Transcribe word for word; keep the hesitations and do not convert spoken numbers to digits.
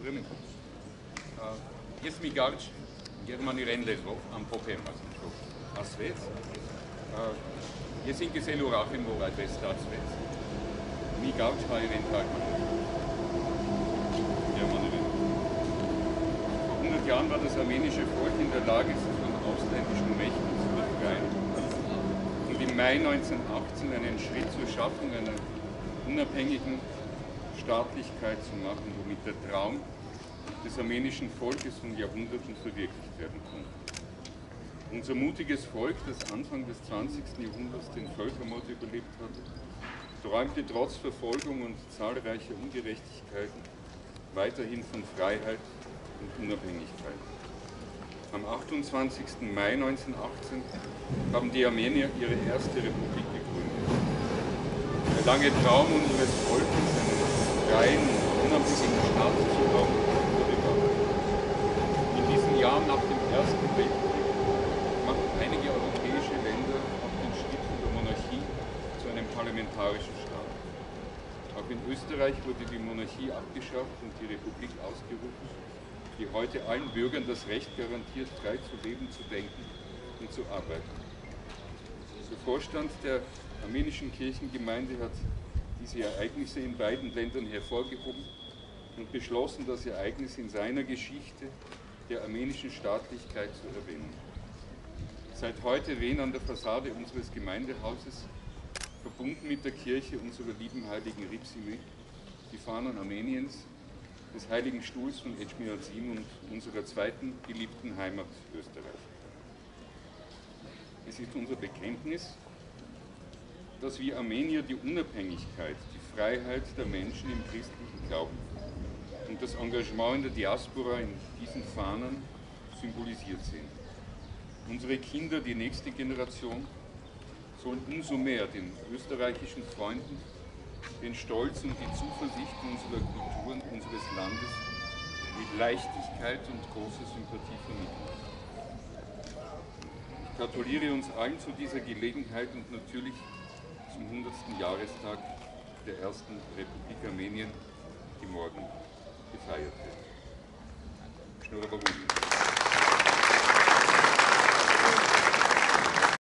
vreme. Jaz mi Garč, Germani Rendezvous, am Popem, also a svet. Jaz sem gesehen Urachem, wo weit West a svet. Mi Garč war jeden Tag Germani Rendezvous. Vor hundert Jahren war das armenische Volk in der Lage, sich von ausländischen Mächten zu befreien und im Mai neunzehnhundertachtzehn einen Schritt zur Schaffung einer unabhängigen Staatlichkeit zu machen, womit der Traum des armenischen Volkes von Jahrhunderten verwirklicht werden konnte. Unser mutiges Volk, das Anfang des zwanzigsten Jahrhunderts den Völkermord überlebt hatte, träumte trotz Verfolgung und zahlreicher Ungerechtigkeiten weiterhin von Freiheit und Unabhängigkeit. Am achtundzwanzigsten Mai neunzehnhundertachtzehn haben die Armenier ihre erste Republik gegründet. Der lange Traum unseres Volkes, einen freien, unabhängigen Staat zu haben, wurde wahr. In diesen Jahren nach dem Ersten Weltkrieg machten einige europäische Länder auch den Schritt von der Monarchie zu einem parlamentarischen Staat. Auch in Österreich wurde die Monarchie abgeschafft und die Republik ausgerufen, die heute allen Bürgern das Recht garantiert, frei zu leben, zu denken und zu arbeiten. Der Vorstand der armenischen Kirchengemeinde hat diese Ereignisse in beiden Ländern hervorgehoben und beschlossen, das Ereignis in seiner Geschichte der armenischen Staatlichkeit zu erwähnen. Seit heute wehen an der Fassade unseres Gemeindehauses, verbunden mit der Kirche unserer lieben heiligen Ripsime, die Fahnen Armeniens, des Heiligen Stuhls von Etchmiadzin und unserer zweiten geliebten Heimat Österreich. Es ist unser Bekenntnis, dass wir Armenier die Unabhängigkeit, die Freiheit der Menschen im christlichen Glauben und das Engagement in der Diaspora in diesen Fahnen symbolisiert sehen. Unsere Kinder, die nächste Generation, sollen umso mehr den österreichischen Freunden den Stolz und die Zuversicht unserer Kultur und unseres Landes mit Leichtigkeit und großer Sympathie vermitteln. Ich gratuliere uns allen zu dieser Gelegenheit und natürlich zum hundertsten Jahrestag der ersten Republik Armenien, die morgen gefeiert wird. Schnurra Babuji.